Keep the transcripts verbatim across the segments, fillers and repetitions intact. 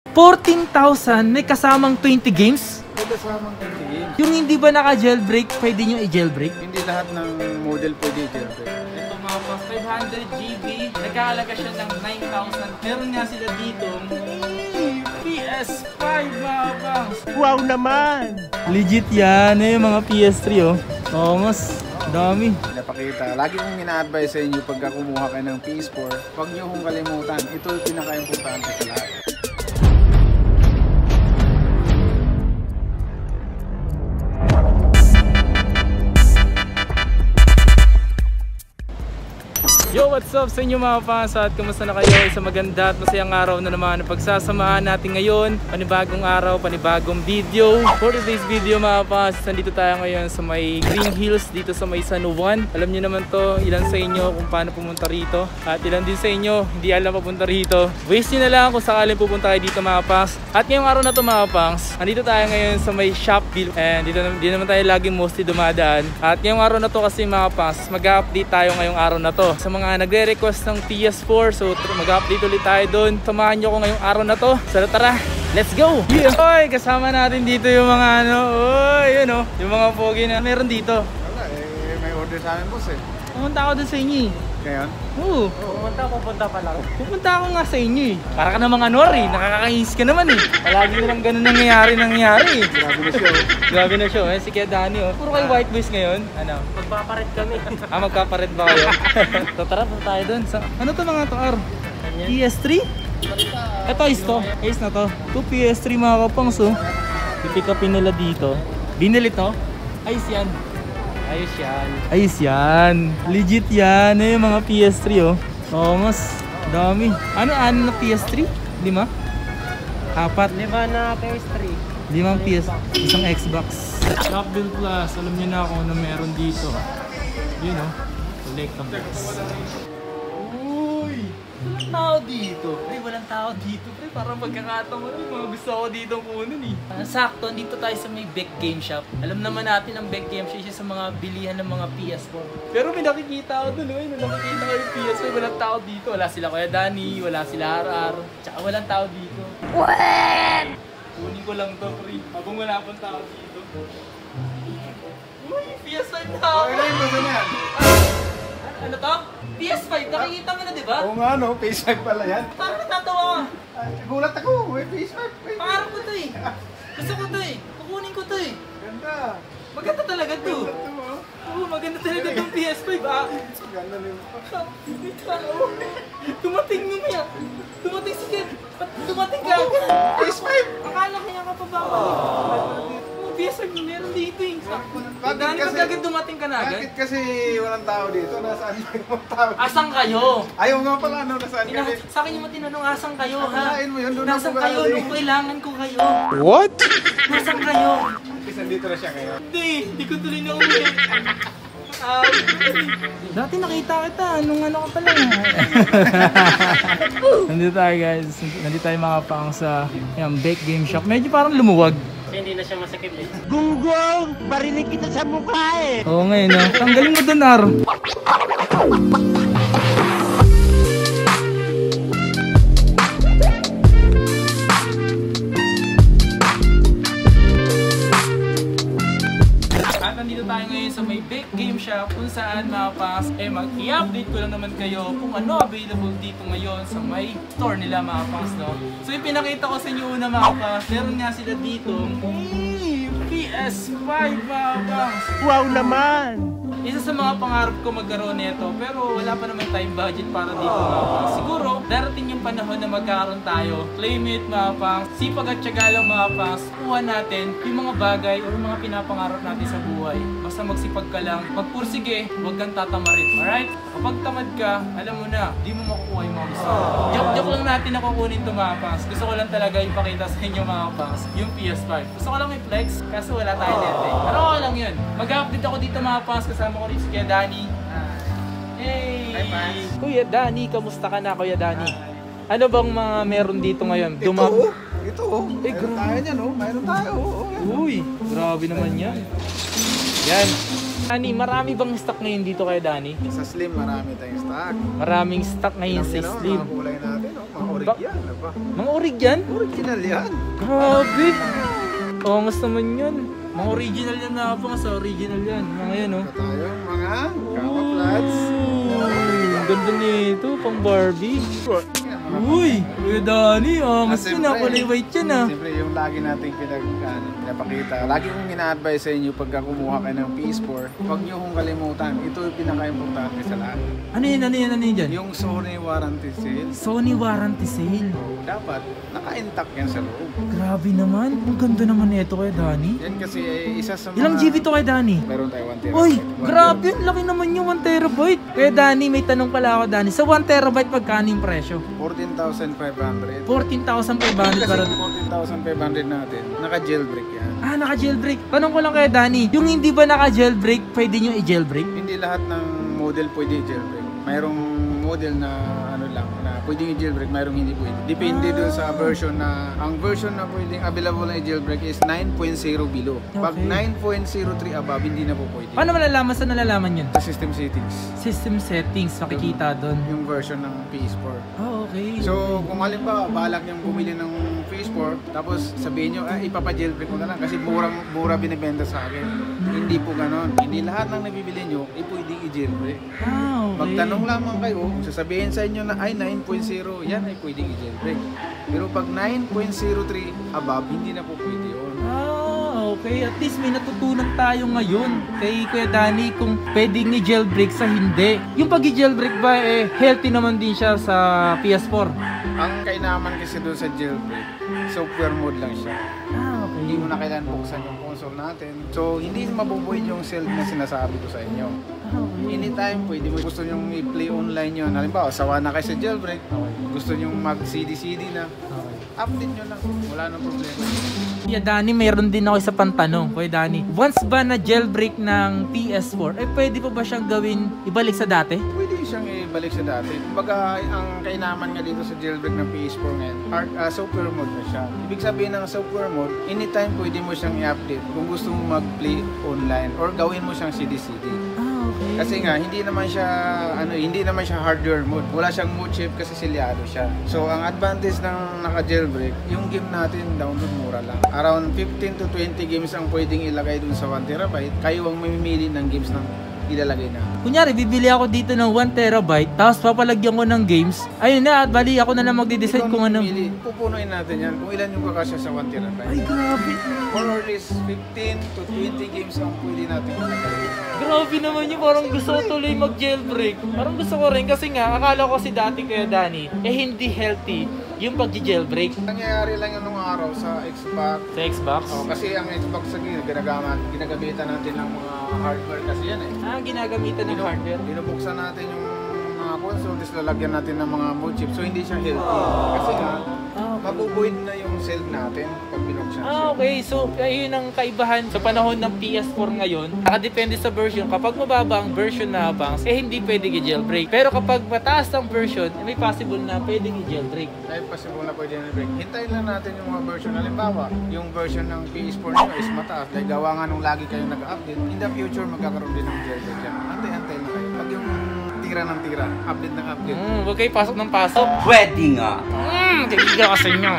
fourteen thousand may kasamang twenty games? May kasamang twenty games. Yung hindi ba naka-jailbreak, pwede nyo i-jailbreak? Hindi lahat ng model pwede i-jailbreak. Ito mga boss, five hundred gigabytes, nagkakalaga siya ng nine thousand. Meron nga sila dito, P S five mga boss. Wow naman! Legit yan, eh, mga P S three oh. Oo, mas dami. Napakita. Lagi kong ina-advise sa inyo pagka kumuha kayo ng P S four, huwag nyo kong kalimutan. Ito yung pinaka-importante sa lahat. Yo, what's up sa inyo mga fans at kumusta na kayo? Isang maganda at masayang araw na naman ang pagsasamahan natin ngayon. Panibagong araw, panibagong video. For today's video mga fans, nandito tayo ngayon sa may Green Hills dito sa may San Juan. Alam niyo naman to, ilan sa inyo kung paano pumunta rito at ilan din sa inyo hindi alam papunta rito. Waste nyo na lang kung sakaling pupunta kayo dito mga fans. At ngayong araw na to mga fans, nandito tayo ngayon sa may Shopville and dito, dito naman tayo laging mostly dumadaan. At ngayong araw na to kasi mga fans, mag-update tayo ngayong araw na to sa mga nagre-request ng P S four, so mag-update ulit tayo doon. Samahan nyo ko ngayong araw na to. So tara, let's go! Yeah. Oy, kasama natin dito yung mga ano, oy, yun o, yung mga pogi na meron dito. Wala eh, may order sa amin boss eh. Pumunta ako doon sa inyo eh. Ngayon? Oo. Pupunta, pupunta pa lang. Pupunta ako nga sa inyo eh. Para ka namang anor eh, nakakainis ka naman eh. Palagi nalang ganun nangyayari nangyayari eh. Grabe na show. Grabe na show eh, si Kuya Danny oh. Puro kayo white boys ngayon. Ano? Magpaparet kami. Ah, magkapared ba kayo? So tara, punta tayo doon. Sa, ano to mga to, R? P S three? Ito is to. Ace na to. two P S three mga kapangs oh. Pipick upin nila dito. Binili to? Ayos yan. Ayos yan. Ayos yan. Legit yan eh, mga P S three oh. Oo, mas dami. Ano, ano na P S three? Lima? Apat? Lima na P S three. Limang P S, isang Xbox. Shopville Plus, alam niyo na kung ano meron dito. Yun oh, collectibles. Uy! Walang tao dito. Pre, walang tao dito. Pre, parang magkakataon mo. Mga gusto ko dito kunin eh. Uh, sakto, dito tayo sa may Beck Game Shop. Alam naman natin ang Beck Game Shop isa sa mga bilihan ng mga P S four. Pero may nakikita ako dun eh. May nakikita ko yung P S four. Walang tao dito. Wala sila Kuya Danny, wala sila R R. Tsaka walang tao dito. What? Kunin ko lang to, pre. Habang wala pang tao dito. Uy, P S five na ako! Okay, gusto na yan. Ano to? P S five, nakikita mo na diba? Oo nga no, P S five pala yan. Parang natatawa ka. Ay, gulat ako, may P S five. May... Pangarap ko to eh. Gusto ko to eh. Kukunin ko to eh. Ganda. Maganda talaga to. Ganda to oh. Oo, maganda talaga tong P S five ah. Ganda na yun. Dumating mo niya. Dumating si Ken. Ba't dumating ka? P S five! Akala kaya ka pa ba ako? P S five meron dito eh. Bakit Dahil kasi- pag agad dumating ka na agad? Bakit kasi walang tao dito? Nasaan yung mga tao? Asan kayo? Ayaw nga pala, ano, nasaan Ina, kasi? sa akin yung matinanong, asan kayo ha? Akalain mo yun, doon ako Nasaan kayo galing. nung kailangan ko kayo? What? Nasaan kayo? Kasi nandito na siya ngayon. Hindi, hindi ko tuloy na uwi. Ah, dati nakita kita, nung ano ka pa lang. Nandito tayo guys, nandito tayo mga pang sa yung Beck Game Shop. Medyo parang lumuwag. Kasi hindi na siya masikip eh. Gunggong! Barinig kita sa mukha eh! Oo ngayon no, tanggalin mo dun Ar. At nandito tayo ngayon sa may Beck Game Shop kung saan mga pas, eh mag-i-update ko lang naman kayo kung ano available dito ngayon sa may store nila mga pas, no? So yung pinakita ko sa inyo una mga pas, meron nga sila dito P S five mga pas. Wow naman! Isa sa mga pangarap ko magkaroon nito pero wala pa naman tayong budget para dito mga pas. Siguro darating yung panahon na magkaroon tayo. Claim it mga pas, sipag at tiyaga lang mga pas, kuha natin yung mga bagay o yung mga pinapangarap natin sa buhay. Basta magsipag ka lang, magpursige, huwag kang tatamarin. Alright? Kapag tamad ka, alam mo na, di mo makukuha yung mga gusto mo. Joke-joke lang natin na kukunin ito mga pas. Gusto ko lang talaga ipakita sa inyo mga pas, yung P S five. Gusto ko lang may flex, kaso wala tayo nete. Pero okay lang yun. Mag-update ako dito mga pas, kasama ko rin si Kuya Danny. Hey! Hi, Pas. Kuya Danny, kamusta ka na Kuya Danny? Ano bang mga meron dito ngayon? Ito Dumam- oh. Ito oh. Eh, Mayroon grabe. tayo niyan oh. Mayroon tayo oh. Oh, Uy, grabe naman yan. Yan. Danny, marami bang stock ngayon dito kay Danny? Sa Slim marami tayong stock. Maraming stock ngayon Tingnan sa nyo, Slim. Mga kulay natin oh. Mga Ba- Yan, ano ba? mga orig yan? Original yan. Grabe! Angas naman yan. Mga original yan mga pangas, original yan. Mga yan oh. Ito tayo, mga camouflage. Ooh, ang ganda nito, pang Barbie. Uy, Kuya Danny, angas Ah, yan, siyempre. kulay white yan ah. Siyempre, yung lagi nating pinag, ano, pinapakita. Lagi kong ina-advise sa inyo pagka kumuha kayo ng P S four, huwag nyo kong kalimutan. Ito yung pinaka-importante sa lahat. Ano yan, ano yan, ano yan dyan? Yung Sony warranty sale. Sony warranty sale. Dapat, naka-intact yan sa loob. Grabe naman, ang ganda naman nito Kuya Danny. Yan kasi ay isa sa mga... Ilang G B to Kuya Danny? Meron tayo one terabyte. Uy, One grabe, ang laki naman yung one terabyte. Kuya Danny, may tanong pala ako Danny. Sa one terabyte, pagkano yung presyo? fourteen thousand five hundred. fourteen thousand five hundred Kasi para... fourteen thousand five hundred natin, naka-jailbreak yan. Ah, naka-jailbreak. Tanong ko lang kaya Danny, yung hindi ba naka-jailbreak, pwede nyo i-jailbreak? Hindi lahat ng model pwede i-jailbreak. Mayroong model na ano lang, na pwedeng i-jailbreak, mayroong hindi pwede. Depende dun sa version na, ang version na pwedeng available na i-jailbreak is nine point zero below. Pag Okay. nine point zero three above, hindi na po pwede. Paano malalaman? Saan nalalaman yun? Sa system settings, System settings, makikita doon. yung version ng P S four. Oh, okay. So, kung halimbawa, balak niyong bumili ng P S four, tapos sabihin niyo, ay, ipapa-jailbreak ko na lang kasi murang, mura binibenta sa akin. Hindi po ganon. Hindi lahat ng nabibili niyo, ay pwedeng i-jailbreak. Ah, okay. Magtanong lamang kayo, kung sasabihin sa inyo na ay nine point zero, yan ay pwedeng i-jailbreak. Pero pag nine point zero three above, hindi na po pwede yun. Ah, okay. At least may natutunan tayo ngayon kay Kuya Danny kung pwedeng i-jailbreak sa hindi. Yung pag-i-jailbreak ba, eh, healthy naman din siya sa P S four? Ang kainaman kasi doon sa jailbreak, software mode lang siya. Ah, okay. Hindi mo na kailangan buksan yung console natin. So, hindi mabubuhay yung self na sinasabi ko sa inyo. Ah, okay. Anytime, pwede mo gusto nyo i-play online yun. Halimbawa, sawa na kayo sa jailbreak. Gusto nyo mag-C D C D na. Okay. Update nyo lang. Wala nang problema. Kuya Danny, mayroon din ako isa pang tanong. Kuya Danny, once ba na jailbreak ng P S four, eh pwede pa ba siyang gawin ibalik sa dati? Pwede siyang ibalik sa dati. Kumbaga, ang kainaman nga dito sa jailbreak ng P S four ngayon, hard, uh, software mode na siya. Ibig sabihin ng software mode, anytime pwede mo siyang i-update kung gusto mo mag-play online or gawin mo siyang C D C D. Ah, okay. Kasi nga hindi naman siya ano, hindi naman siya hardware mode. Wala siyang mode chip kasi silyado siya. So ang advantage ng naka-jailbreak, yung game natin download mura lang. Around fifteen to twenty games ang pwedeng ilagay dun sa one terabyte. Kayo ang mamimili ng games na ilalagay na. Kunyari, bibili ako dito ng one terabyte, tapos papalagyan ko ng games. Ayun na, at bali ako na lang magde-decide Ikaw kung ano. mamimili. Pupunuin natin yan kung ilan yung kakasya sa one terabyte. Ay, grabe. Or at least fifteen to twenty games ang pwede natin ilagay. Grabe naman yun, parang gusto ko tuloy mag-jailbreak. Parang gusto ko rin kasi nga, akala ko si dati Kuya Danny, eh hindi healthy yung pag-jailbreak Nangyayari lang yun nung araw sa Xbox. sa Xbox. Oh, kasi ang Xbox sa ginagamit, ginagamitan natin ng mga hardware kasi yan eh. Ah, ginagamitan ng Binu- hardware. Binubuksan natin yung mga console, tapos lalagyan natin ng mga mode chip. So hindi siya healthy. Kasi nga, Ah, okay. mabubuid na yung cell natin pag binuksan siya. Ah, okay. So, ayun ang kaibahan sa panahon ng P S four ngayon. Nakadepende sa version. Kapag mababa ang version na bangs, eh hindi pwedeng i-jailbreak. Pero kapag mataas ang version, eh, may possible na pwedeng i-jailbreak. Dahil possible na pwede na break. Hintayin lang natin yung mga version. Halimbawa, yung version ng P S four nyo is mataas. Dahil gawa nga nung lagi kayong nag-update. In the future, magkakaroon din ng jailbreak yan. Antay-antay na kayo. Pag yung tira ng tira, update ng update. Hmm, huwag kayo pasok ng pasok. Pwede nga. Hmm, tigiga ka sa inyo.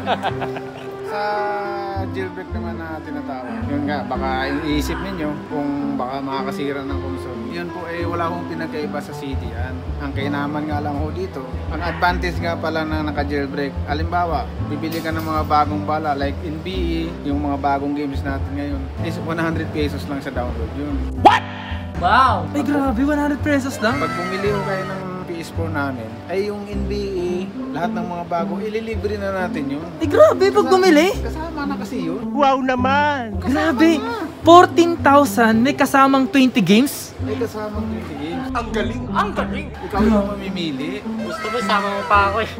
Sa jailbreak naman na tinatawag, yun nga, baka iisip ninyo kung baka makakasira ng console. Yun po eh, wala akong pinagkaiba sa C D yan. Ang kainaman nga lang ho dito, ang advantage nga pala na naka-jailbreak, alimbawa, bibili ka ng mga bagong bala like N B A, yung mga bagong games natin ngayon, is one hundred pesos lang sa download yun. Wow! Ay, grabe, one hundred pesos lang. Pag bumili ho kayo ng P S four namin, ay yung N B A, lahat ng mga bago, ililibre na natin yun. Ay, grabe, pag bumili. Kasama na kasi yun. Wow naman! Grabe, fourteen thousand, may kasamang twenty games. May kasamang twenty games. Ang galing! Ang galing! Ikaw yung mamimili. Gusto mo, sama mo pa ako eh.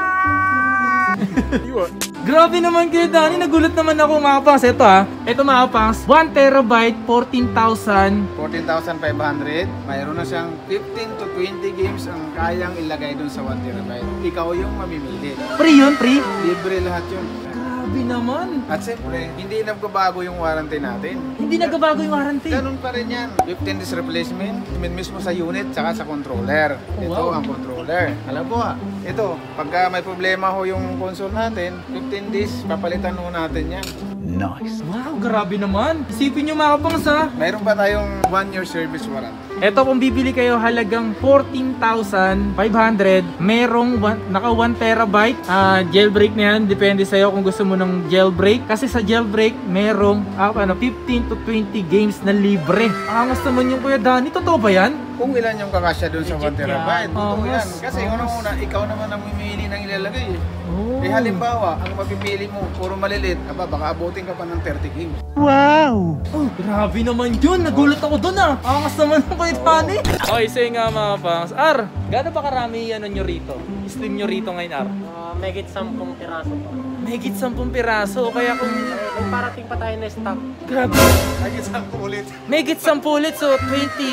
Grabe naman Kuya Danny, nagulat naman ako mga pangs. Ito ha, ito mga pangs, one terabyte, fourteen thousand. fourteen thousand five hundred. Mayroon na siyang fifteen to twenty games ang kayang ilagay dun sa one terabyte. Ikaw yung mamimili. Free yun, free? Libre lahat yun. Grabe naman. At siyempre, hindi nagbabago yung warranty natin. Hindi nagbabago yung warranty. Ganun pa rin yan. fifteen days replacement, min- mismo sa unit, saka sa controller. Ito Wow. ang controller. Alam po ha, Ito, pagka may problema ho yung console natin, fifteen days, papalitan ho natin yan. Nice. Wow, grabe naman. Isipin nyo mga kapangs ha. Mayroon pa tayong one year service warranty. Eto kung bibili kayo halagang fourteen thousand five hundred, merong one, naka one terabyte ah, jailbreak na yan, depende sa'yo kung gusto mo ng jailbreak. Kasi sa jailbreak, merong ah, ano, fifteen to twenty games na libre. Angas naman yung Kuya Danny, totoo ba yan? Kung ilan yung kakasya dun sa one Legit terabyte, yan. totoo yan. Angas, Kasi angas. unang-una, ikaw naman ang mimili ng ilalagay eh. Oh. Eh halimbawa, ang mapipili mo, puro malilit, aba baka abutin ka pa ng thirty games. Wow! Oh, grabe naman yun. Nagulat ako dun ah. Angas naman ng Kuya Danny. Okay, say nga mga pangs. Ar, gaano ba karami ano nyo rito? Slim nyo rito ngayon, Ar? Uh, megit sampung piraso pa. Mahigit sampung piraso. Kaya kung... Kung parating pa tayo na stock. Grabe. Ay, isang ulit. Mahigit sampu ulit, so twenty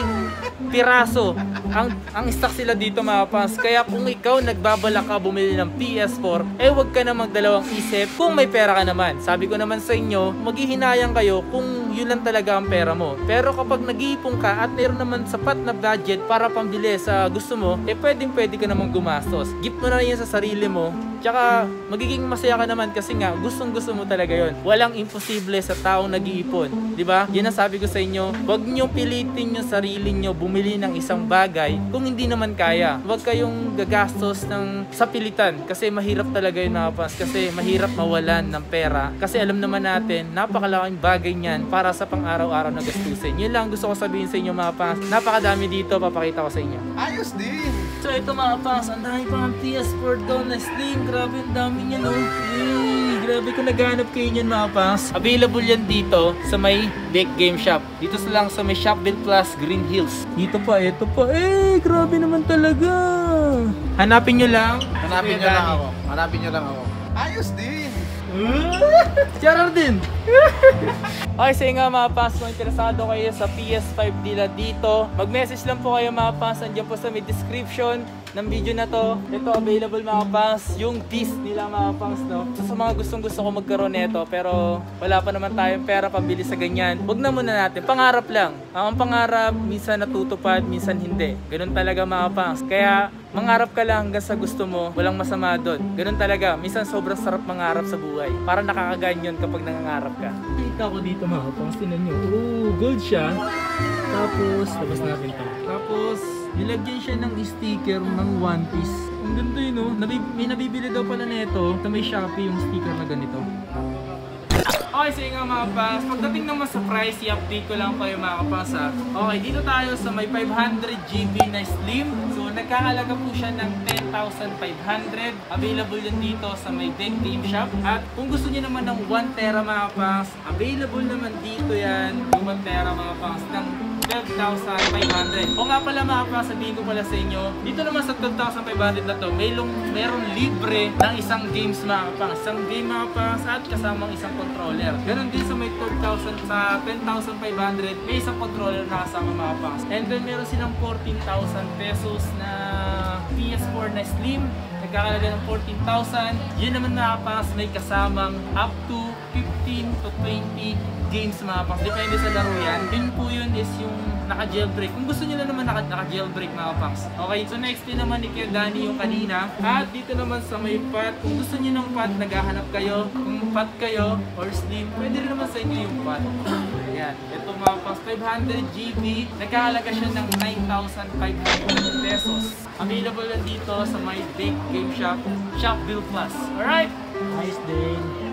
piraso ang ang stock sila dito mga pangs. Kaya kung ikaw nagbabala ka bumili ng P S four, eh wag ka na magdalawang isip kung may pera ka naman. Sabi ko naman sa inyo, maghihinayang kayo kung yun lang talaga ang pera mo. Pero kapag nag-iipon ka at mayroon naman sapat na budget para pambili sa gusto mo, eh pwedeng pwede ka naman gumastos. Gift mo na yan sa sarili mo. Tsaka magiging masaya ka naman kasi nga gustong gusto mo talaga yon. Walang imposible sa taong nag-iipon, di ba? Yan ang sabi ko sa inyo. Huwag niyo pilitin yung sarili niyo bumili ng isang bagay kung hindi naman kaya. Huwag kayong gagastos ng sa pilitan kasi mahirap talaga yun mga fans. Kasi mahirap mawalan ng pera. Kasi alam naman natin, napakalaking bagay niyan para sa pang-araw-araw na gastusin. Yun lang gusto ko sabihin sa inyo mga fans. Napakadami dito, papakita ko sa inyo. Ayos din. So ito mga fans, ang dami pa ng P S four doon na Slim. Grabe, ang dami niya no. Hey, grabe kung naghanap kayo niyan mga fans. Available yan dito sa may Big Game Shop. Dito sa lang sa may Shopville Plus, Green Hills. Dito pa, ito pa. Eh, grabe naman talaga. Hanapin nyo lang. Hanapin nyo lang ako. Hanapin nyo lang ako. Ayos din. Charard din. Okay, sige nga mga fans, kung interesado kayo sa P S five nila dito, mag-message lang po kayo mga fans, nandiyan po sa may description ng video na to. Ito available mga fans, yung disc nila mga fans, no? So sa mga gustong gusto ko magkaroon nito, pero wala pa naman tayong pera pambili sa ganyan, wag na muna natin, pangarap lang. Ang pangarap, minsan natutupad, minsan hindi. Ganun talaga mga fans. Kaya mangarap ka lang hanggang sa gusto mo, walang masama doon. Ganun talaga, minsan sobrang sarap mangarap sa buhay. Para nakakaganyan kapag nangangarap ka. Kita ko dito mga fans, tinan nyo. Oh, gold siya. Tapos, labas natin to. Tapos, nilagyan siya ng sticker ng One Piece. Ang ganda yun, no? Nabib- may nabibili daw pala nito sa may Shopee yung sticker na ganito. Okay, sige nga mga kapas, pagdating naman sa price, i-update ko lang kayo mga kapas ha. Okay, dito tayo sa may five hundred gigabytes na Slim. So, nagkakalaga po siya ng ten thousand five hundred. Available yun dito sa may Big Game Shop. At kung gusto niyo naman ng one tera mga kapas, available naman dito yan, yung one tera mga kapas, ng twelve thousand five hundred. O nga pala mga kapas, sabihin ko pala sa inyo, dito naman sa twelve thousand five hundred na to, may long, meron libre ng isang games mga kapas. Isang game mga kapas at kasamang isang controller. Ganon din sa may twelve thousand, sa ten thousand five hundred, may isang controller na kasama mga kapas. And then meron silang fourteen thousand pesos na P S four na Slim. Nagkakalaga ng fourteen thousand. Yun naman mga kapas, may kasamang up to fifteen to twenty games mga kapas. Depende sa laro yan. Yun po yun is yung naka-jailbreak. Kung gusto nyo lang naman naka-jailbreak mga kapas. Okay, so next din naman ni Kuya Danny yung kanina. At dito naman sa may pot, kung gusto nyo ng pot, naghahanap kayo. Kung pot kayo or Slim, pwede rin naman sa inyo yung pot. Ayan, ito mga kapas, five hundred gigabytes. Nagkakalaga siya ng nine thousand five hundred pesos. Available lang dito sa may Big Game Shop, Shopville Plus. Alright? Nice din.